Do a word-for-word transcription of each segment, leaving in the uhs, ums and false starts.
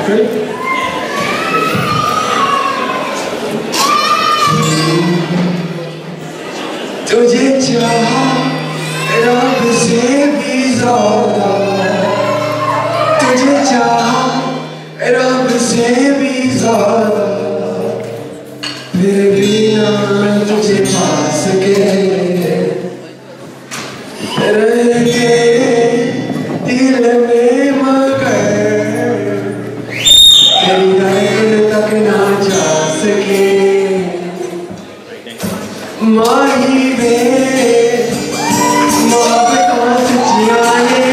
तुझे चाहा रब से भी ज़्यादा, तुझे चाहा रब से भी ज़्यादा, फिर भी ना तुझे पा सके, रह के दिल में मगर तेरी धड़कन तक ना जा सके। माही में मोहब्बतां सच्चियां ने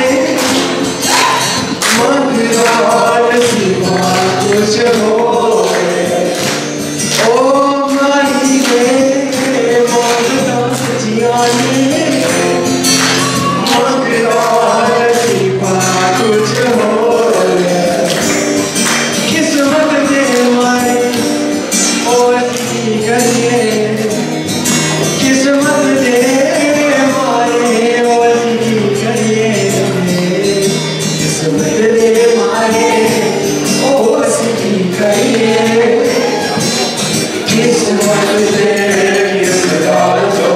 मंगदा नसीबा कुछ होए। ओ माही में मोहब्बतां सच्चियां ने मंगदा नसीबा कुछ होए। किस्मत दे मारे और की करिए, किस्मत दे मारे वही करिए, किस्मत दे मारे वही करिए, किस्मत दे किसका जो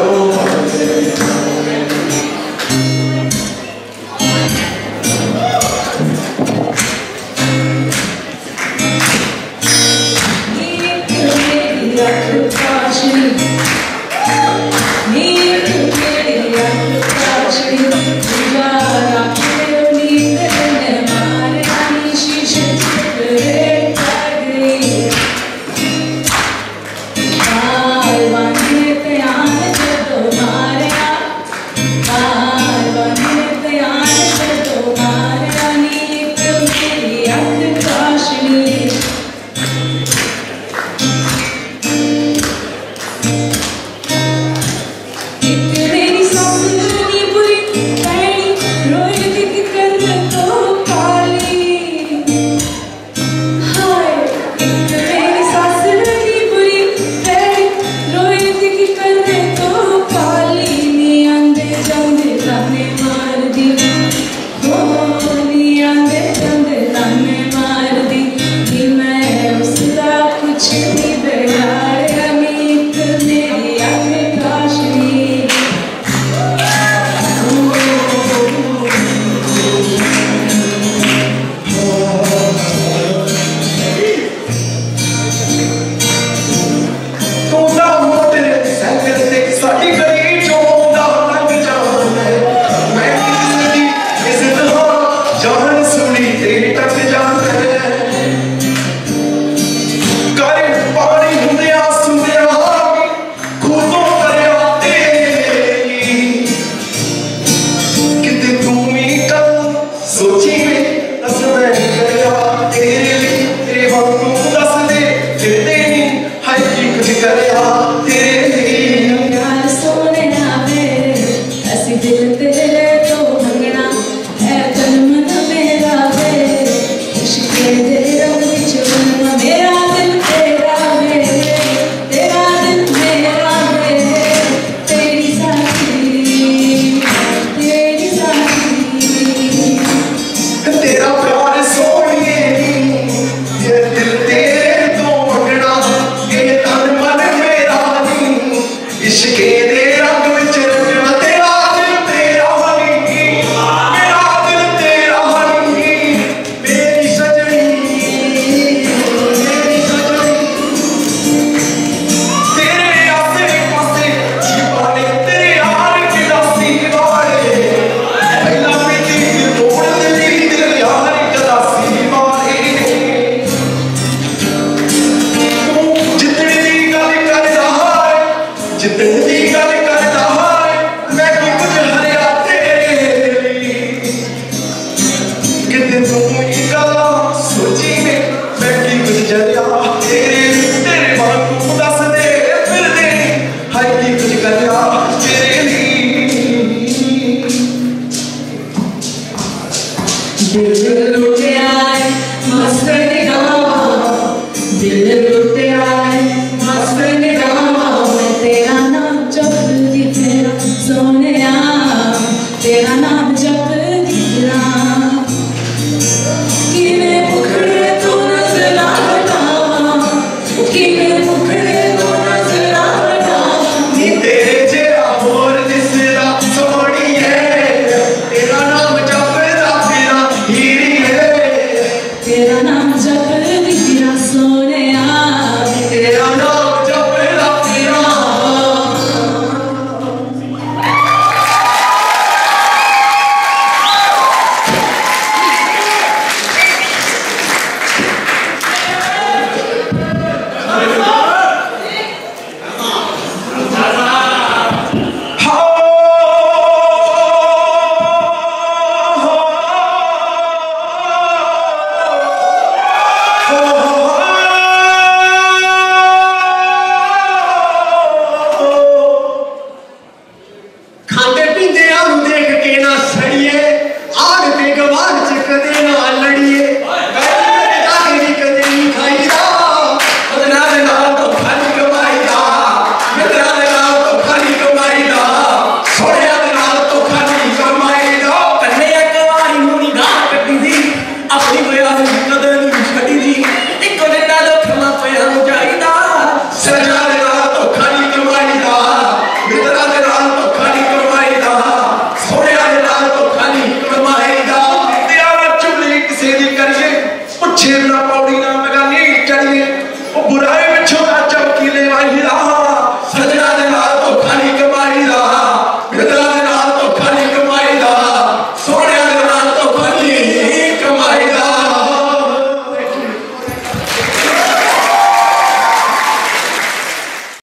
दिल लुटे आए मस्त निगाह, दिल लुटे